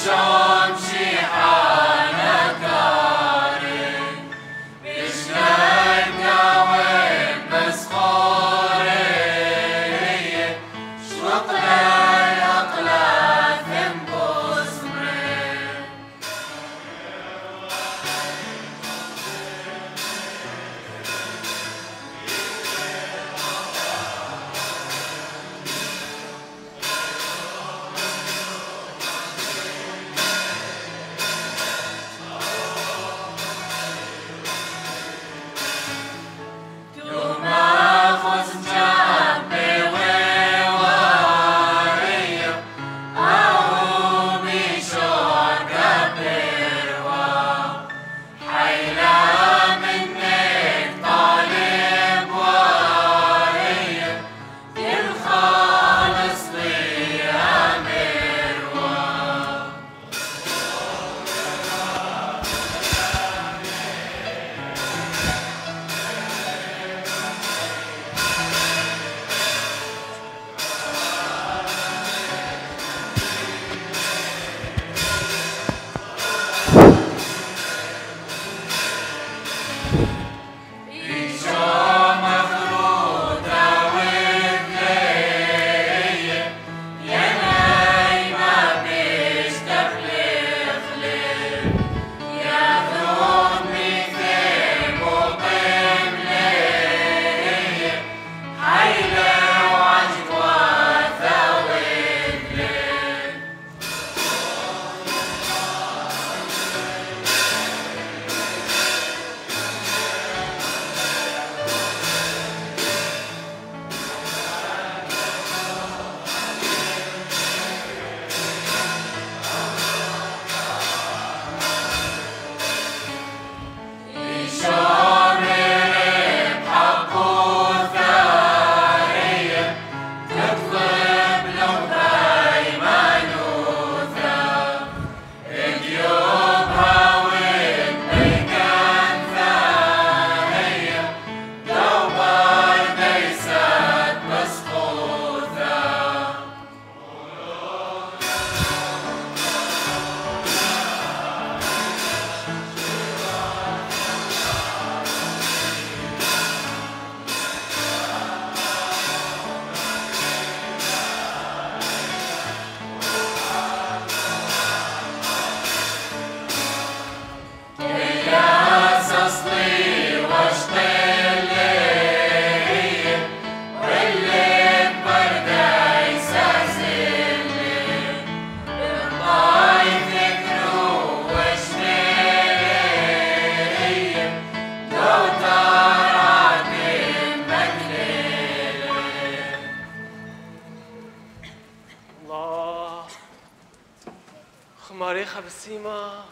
ماريخة بالسيما.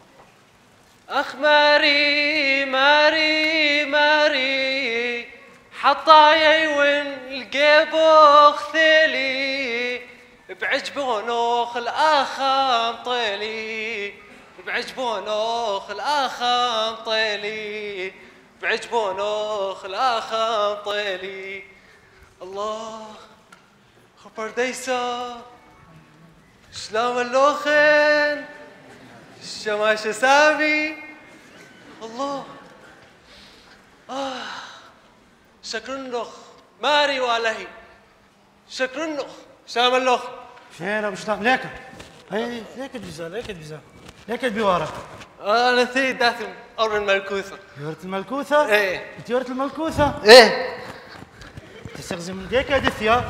أخ ماري ماري ماري حطايا والقيبوخ ثلي بعجبونوخ الآخام طيلي بعجبونوخ الآخام طيلي بعجبونوخ الآخام طيلي. الله خبر ديسا شلام اللوخن الشماش سامي. الله شكرن لوخ ماري والهي شكرن لوخ شلام اللوخ. شين ابو شلام ليك هي ليك الجزاء ليك الجزاء ليك البيواره. انا ثي داثم أور الملكوثة. يورت الملكوثة؟ ايه انت يورت الملكوثة؟ ايه تستغزي من ديك يا دثيا.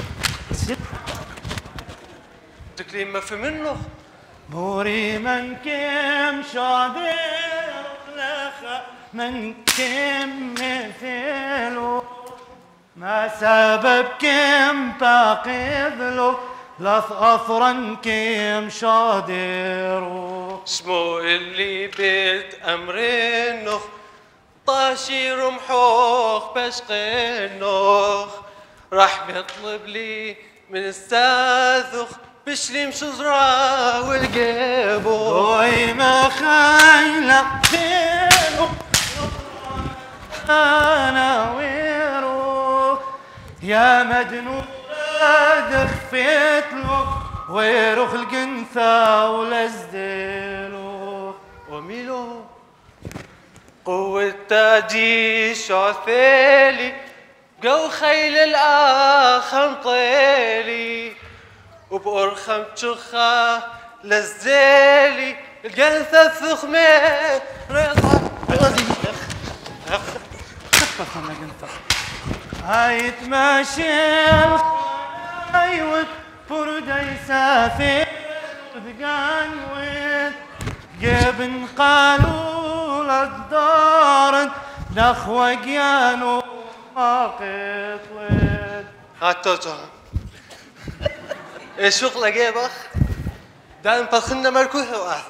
تكليم ما في منه بوري من كم شادر لخ من كم مثله ما سبب كم باقذله لث أثرا كم شادر اسمو اللي بيت أمرينه طاشي رمحوخ بشقينوخ راح بيطلب لي من الساذخ بشليم شجرة والقيبو وي ما خيلة فينو أنا ويرو يا مجنون خفيت له ويروخ القنثة ولزدلو وميلو قوة تاجي شعثيلي جو خيل الآخ مطيلي وبأرخم تشخة لزيلي القنثة الثخمة رضا خفف من القنثة هاي تماشي الخايوت فرد يسافر ذقان جبن قالوا للدار نخوة جيانو ما قطلت هاتوتو ايش شغلة جيبخ؟ دائما بخلنا مركوثة واحد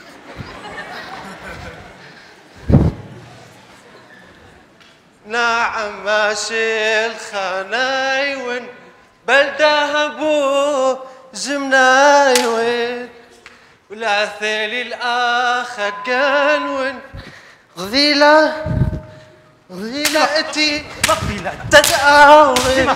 نعم ماشي الخنايون بلده ابو زمنايون والعثيلي الاخر قانون غذيله اتي غذيله تتعاون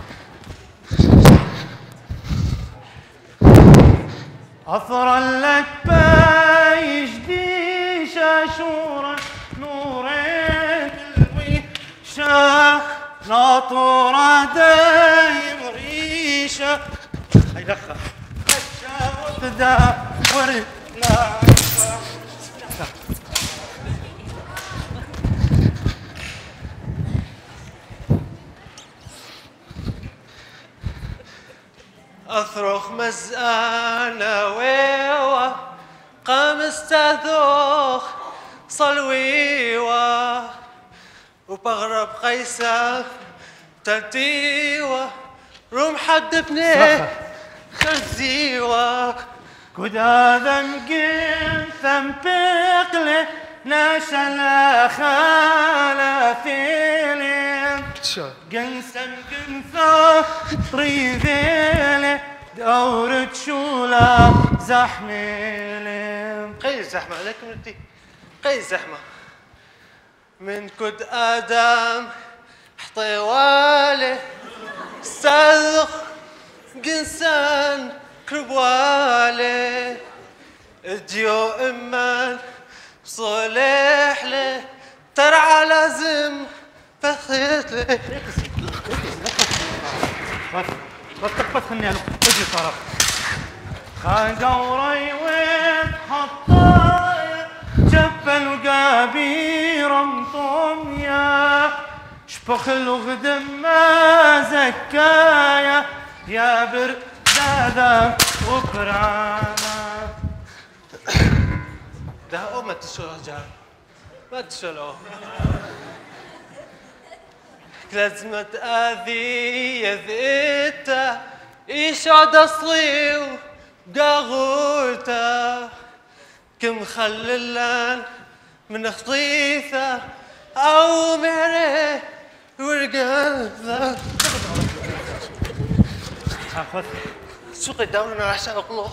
أثرا لك بايش دي شاشورا نورين الويشة ناطورة دايم ريشة هاي لخة تدور لا أصرخ مزقانة ويوة قام استاذوخ صلويوة وبغرب قيسة تلتيوة روم حد بنيه خزيوة كدا ذنقين ثمبقلي ناشا خالة فيلم قنسم قنثة طريذيلي دورة شولا زحميلي قيل زحمة عليكم انتي قيل زحمة من كد آدم حطيوالي استاذخ قنسان كربوالي اديو امان صلح لي ترعى لازم فخيت لي بس خلني انا اجي طرف خان دوري وين حطايا جبل وقابير مطمية شبخل وغدم ما زكايا يا بردادة وقرانا ده ما تشوله جار ما تشوله لازم تأذي يذيته إيش عد أصلي وقاغوته كم خللان من خطيثة أو معري ورقاثة أخذ سوق الدورة عشان أقلق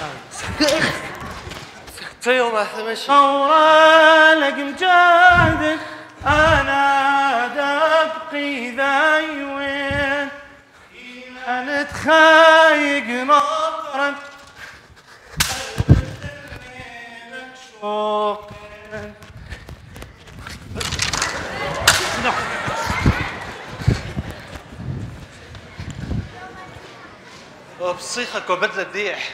في يوم أحمش أورالك مجاهدك أنا دبقي ذاي وين إلى نتخايق نطرا شوق وبصيخك وبدل الديح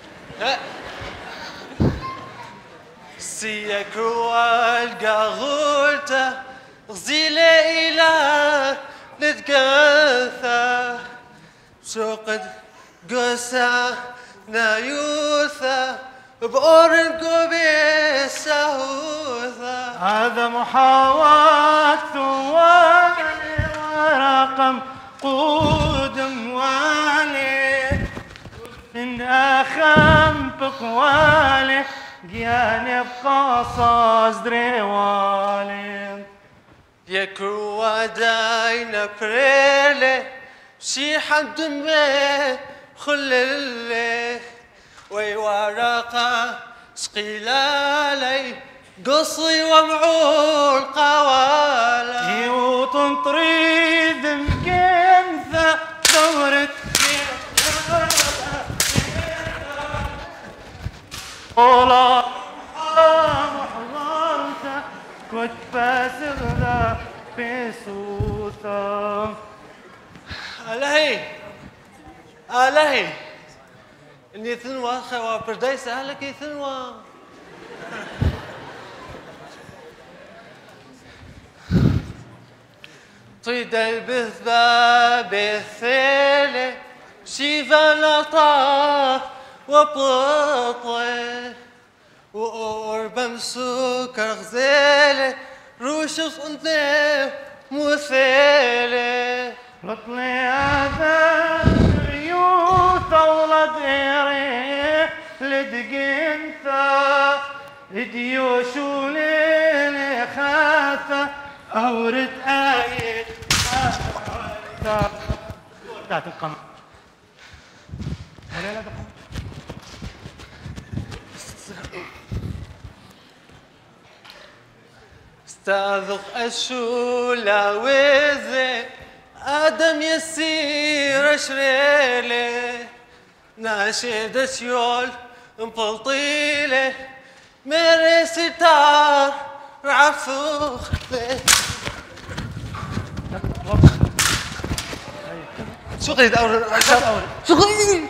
سيك والقى غولته غزيلة إلى نتقاثى سوقد قوسة نايوثة بأورن قبي سهوثة هذا محاوات ثواني ورقم قودم والي من أخم بقوالي جياني بقصص دريوالي يكروا داينا بريلي شي حد مي خللي ويورقة سقيلالي قصي ومعول قوالي وتنطريد مكنثة دورت والله حضرته كنت فاسغ ذا في صوته. الهي اني ثنوة خوا برداي سهلك ثنوة. طيد البثبة بالثيلة شيفا لطاف وبططة وقرب مسكر غزالة روش صنطة مثالة لطلي هذا ريوث ولد إيري لدقنثا ديوش وليلي خاثة أورد آية لا تقم ولا لا تقم. استاذق الشولة وذي آدم يسير شريلة ناشد شيول مبلطيلة ميري ستار رعفوخ شو قيد أورد شو قيد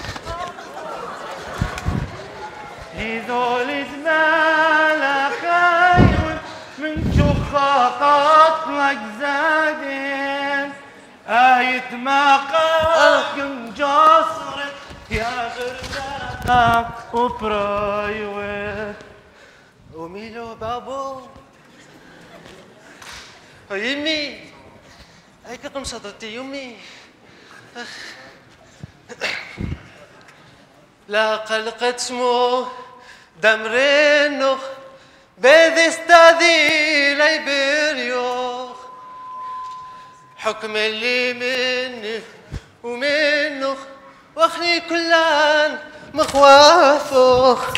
هذول زمالة خايون من شخة قطلك زادين آية ما قاكم جاسرت يا غرزة وبرايوت وميلو بابو يمي هيك قم صدرتي يمي لا قلقت سمو دمرينوخ بذي استاذي ليبريوخ حكم اللي مني ومنوخ واخلي كلان مخوافوخ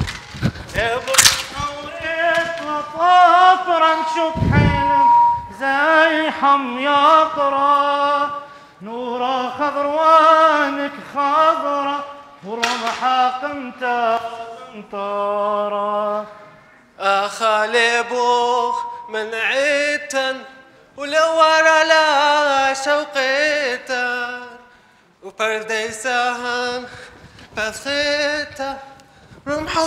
نورت لطافرا نشوف حلم زي حم يقرا نورا خضروانك خضرا ورمحا قمطارا أخالي بوخ من عيتن ولورا لا شوقيتن وبردي سهم بثيتا رمحو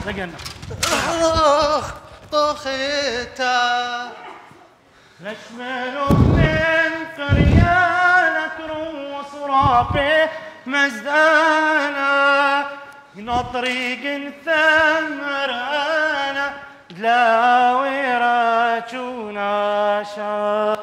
طخيتا نشمل من قريانك روس رابي مزدانا نطريق ثمرانا دلاوي راجونا شا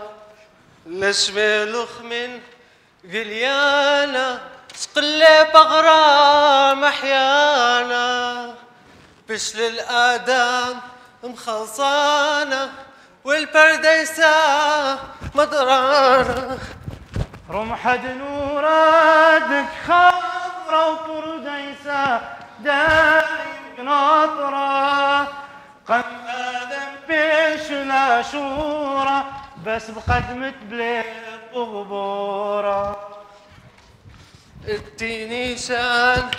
نشملخ من قليانا سقلي بغرام احيانا بشل الادم مخلصانا والبرديسة مدرانا رمح نورادك خضرا وبرديسة دايم ناطرة قد آدم بشلا شورة بس بقدمة بليل وغبورة اديني شان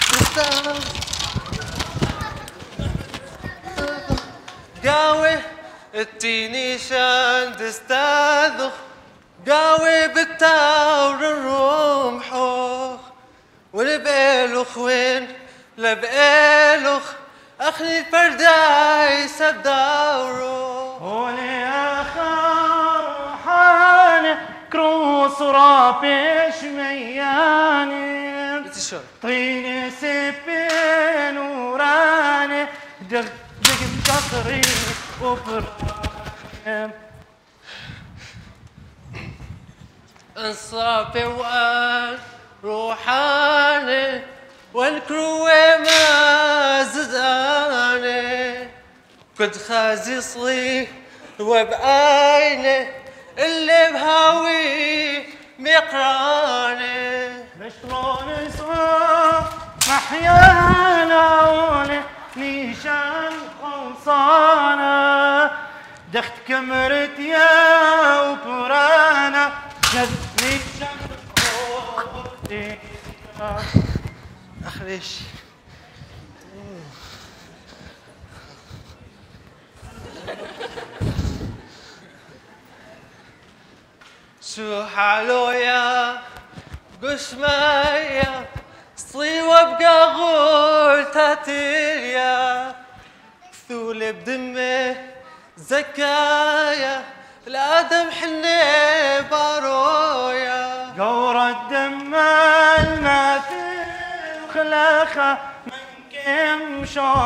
قاوي اديني شان تستاذخ قاوي بالتاور الرمحوخ والبقالوخ وين لبقالوخ اخلي الفردايس الدورو هولي اخر روحاني كروس رابيش مياني طيني سيبين وراني دق مكسري وبرام انصافي وان روحاني والكروة ما زداني كنت خازي صغير وبعيني اللي بهاوي مقراني بشلون صار محيانا ولي نيشان خلصانة دخت كمرت يا وبرانا جذني شمس اخريش شو حاله يا قشمايا صيوة بقى غول تاتيليا كثولة بدمه زكايا الآدم حني بارويا قور الدم ما في خلاخة من كم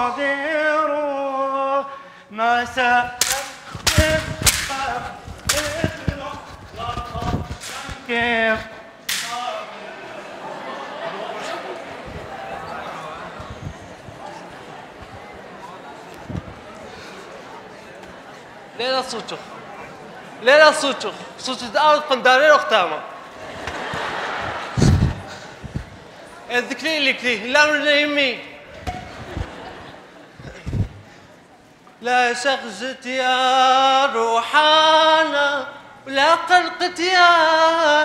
شاذيرو ما كيف ليلة صوتو ليلة صوتو صوتو داود قندارين وختامة الذكري اللي كلي لا يمي لا شغزت يا روحانا ولا قلقت يا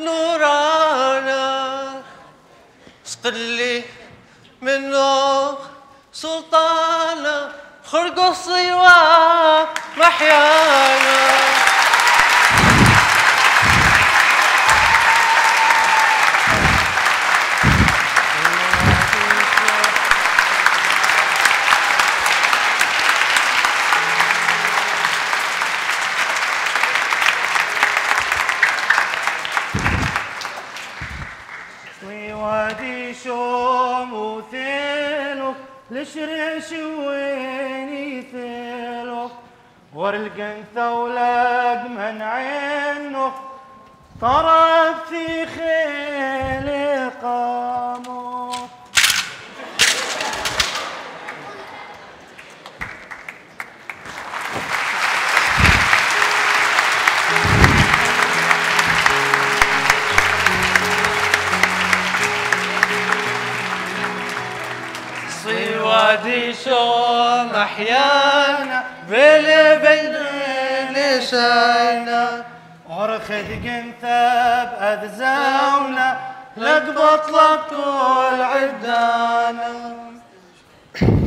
نورانا اسقلي منه سلطانا خرقوا الصيوة محيانا وادي شوم وثيلو لشريش ويني ثيلو ورالقنثة ولق من عينه طرب في خيل قامو وادي شوم احيانا بالبين لشاينا ورخد قنثة بأذزاونا لقبط لك كل عدانا